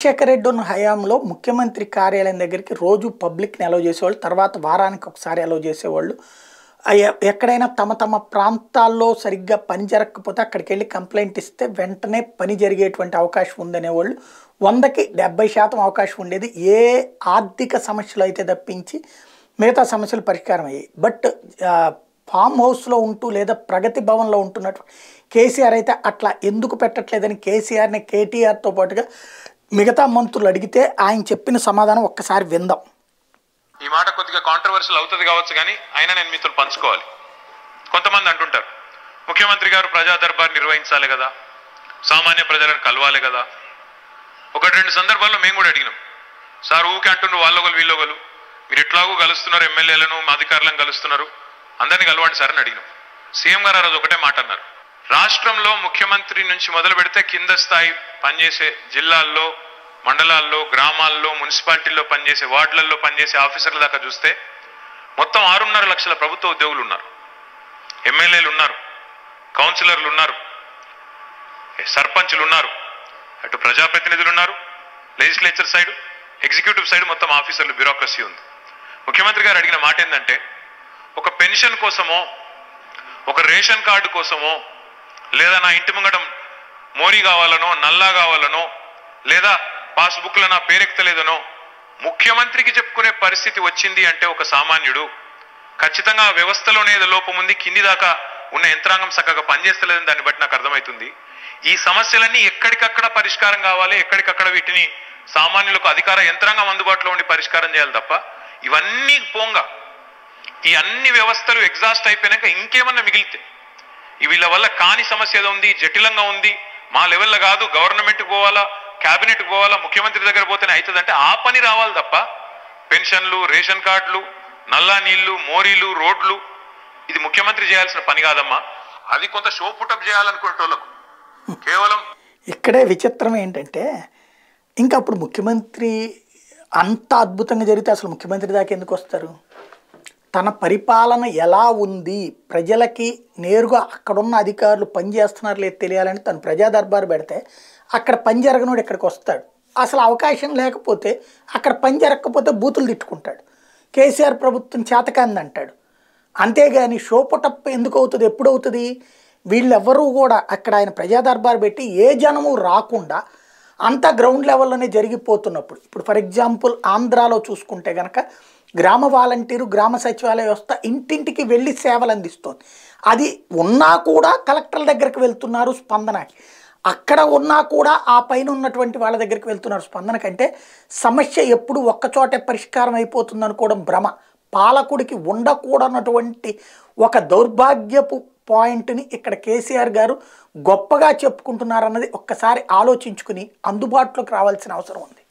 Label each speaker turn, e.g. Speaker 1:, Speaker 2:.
Speaker 1: రాజశేఖర రెడ్డి ఉన్న హయాంలో ముఖ్యమంత్రి కార్యాలయం దగ్గరికి రోజు పబ్లిక్ని అలౌ చేసేవాళ్ళు, తర్వాత వారానికి ఒకసారి అలౌ చేసేవాళ్ళు. ఎక్కడైనా తమ తమ ప్రాంతాల్లో సరిగ్గా పని జరగకపోతే అక్కడికి వెళ్ళి కంప్లైంట్ ఇస్తే వెంటనే పని జరిగేటువంటి అవకాశం ఉందనేవాళ్ళు. 100కి 70% అవకాశం ఉండేది, ఏ ఆర్థిక సమస్యలు అయితే తప్పించి మిగతా సమస్యలు పరిష్కారం అయ్యాయి. బట్ ఫామ్ హౌస్లో ఉంటూ లేదా ప్రగతి భవన్లో ఉంటున్నట్టు కేసీఆర్ అయితే అట్లా ఎందుకు పెట్టట్లేదని కేసీఆర్ని కేటీఆర్తో పాటుగా మిగతా మంత్రులు అడిగితే ఆయన చెప్పిన సమాధానం ఒక్కసారి విందాం.
Speaker 2: ఈ మాట కొద్దిగా కాంట్రవర్షియల్ అవుతుంది కావచ్చు, కానీ అయినా నేను మీతో పంచుకోవాలి. కొంతమంది అంటుంటారు, ముఖ్యమంత్రి గారు ప్రజా దర్బార్ నిర్వహించాలి కదా, సామాన్య ప్రజలను కలవాలి కదా. 1-2 సందర్భాల్లో మేము కూడా అడిగినాం, సార్ ఊకే అంటుండ్రు వాళ్ళొగలు వీళ్ళొగలు, మీరు ఎట్లాగూ కలుస్తున్నారు, ఎమ్మెల్యేలను అధికారులను కలుస్తున్నారు, అందరినీ కలవండి సార్ అని అడిగినాం. సీఎం గారు ఆ రోజు ఒకటే మాట అన్నారు, రాష్ట్రంలో ముఖ్యమంత్రి నుంచి మొదలు పెడితే కింద స్థాయి పనిచేసే జిల్లాల్లో, మండలాల్లో, గ్రామాల్లో, మున్సిపాలిటీల్లో పనిచేసే, వార్డులలో పనిచేసే ఆఫీసర్ల దాకా చూస్తే మొత్తం 6.5 లక్షల ప్రభుత్వ ఉద్యోగులు ఉన్నారు, ఎమ్మెల్యేలు ఉన్నారు, కౌన్సిలర్లు ఉన్నారు, సర్పంచులు ఉన్నారు, అటు ప్రజాప్రతినిధులు ఉన్నారు, లెజిస్లేచర్ సైడ్, ఎగ్జిక్యూటివ్ సైడ్ మొత్తం ఆఫీసర్లు, బ్యూరోక్రసీ ఉంది. ముఖ్యమంత్రి గారు అడిగిన మాట ఏంటంటే, ఒక పెన్షన్ కోసమో, ఒక రేషన్ కార్డు కోసమో, లేదా నా ఇంటి ముంగడం మోరీ కావాలనో, నల్లా కావాలనో, లేదా పాస్బుక్లో నా పేరెక్తలేదనో ముఖ్యమంత్రికి చెప్పుకునే పరిస్థితి వచ్చింది అంటే ఒక సామాన్యుడు ఖచ్చితంగా వ్యవస్థలోనే ఏదో లోపం ఉంది, కింది దాకా ఉన్న యంత్రాంగం చక్కగా పనిచేస్తలేదని దాన్ని బట్టి నాకు అర్థమవుతుంది. ఈ సమస్యలన్నీ ఎక్కడికక్కడ పరిష్కారం కావాలి, ఎక్కడికక్కడ వీటిని సామాన్యులకు అధికార యంత్రాంగం అందుబాటులో ఉండి పరిష్కారం చేయాలి తప్ప ఇవన్నీ పోంగా ఈ అన్ని వ్యవస్థలు ఎగ్జాస్ట్ అయిపోయినాక ఇంకేమన్నా మిగిలితే వీళ్ళ వల్ల కాని సమస్య ఏదో ఉంది, జటిలంగా ఉంది, మా లెవెల్లో కాదు, గవర్నమెంట్కి పోవాలా, క్యాబినెట్కి పోవాలా, ముఖ్యమంత్రి దగ్గర పోతేనే అవుతుందంటే ఆ పని రావాలి తప్ప పెన్షన్లు, రేషన్ కార్డులు, నల్లా నీళ్లు, మోరీలు, రోడ్లు ఇది ముఖ్యమంత్రి చేయాల్సిన పని కాదమ్మా. అది కొంత షో పుటప్ చేయాలనుకునేటోళ్ళకు కేవలం.
Speaker 1: ఇక్కడే విచిత్రం ఏంటంటే, ఇంకా అప్పుడు ముఖ్యమంత్రి అంత అద్భుతంగా జరిగితే అసలు ముఖ్యమంత్రి దాకా ఎందుకు వస్తారు? తన పరిపాలన ఎలా ఉంది, ప్రజలకి నేరుగా అక్కడున్న అధికారులు పనిచేస్తున్నారు లేదు తెలియాలని తను ప్రజా దర్బారు పెడితే అక్కడ పని జరగనోడు ఇక్కడికి వస్తాడు. అసలు అవకాశం లేకపోతే అక్కడ పని జరగకపోతే బూతులు తిట్టుకుంటాడు, కేసీఆర్ ప్రభుత్వం చేతకాంది అంటాడు. అంతేగాని షోపుటప్ ఎందుకు అవుతుంది, ఎప్పుడు అవుతుంది? వీళ్ళెవ్వరూ కూడా అక్కడ ఆయన ప్రజా దర్బారు పెట్టి ఏ జనము రాకుండా అంతా గ్రౌండ్ లెవెల్లోనే జరిగిపోతున్నప్పుడు, ఇప్పుడు ఫర్ ఎగ్జాంపుల్ ఆంధ్రాలో చూసుకుంటే కనుక గ్రామ వాలంటీరు, గ్రామ సచివాలయ వ్యవస్థ ఇంటింటికి వెళ్ళి సేవలు అందిస్తుంది. అది ఉన్నా కూడా కలెక్టర్ల దగ్గరికి వెళ్తున్నారు స్పందనకి, అక్కడ ఉన్నా కూడా ఆ పైన ఉన్నటువంటి వాళ్ళ దగ్గరికి వెళ్తున్నారు స్పందన కంటే. సమస్య ఎప్పుడు ఒక్కచోటే పరిష్కారం అయిపోతుంది అనుకోవడం భ్రమ. పాలకుడికి ఉండకూడనటువంటి ఒక దౌర్భాగ్యపు పాయింట్ని ఇక్కడ కేసీఆర్ గారు గొప్పగా చెప్పుకుంటున్నారన్నది ఒక్కసారి ఆలోచించుకుని అందుబాటులోకి రావాల్సిన అవసరం ఉంది.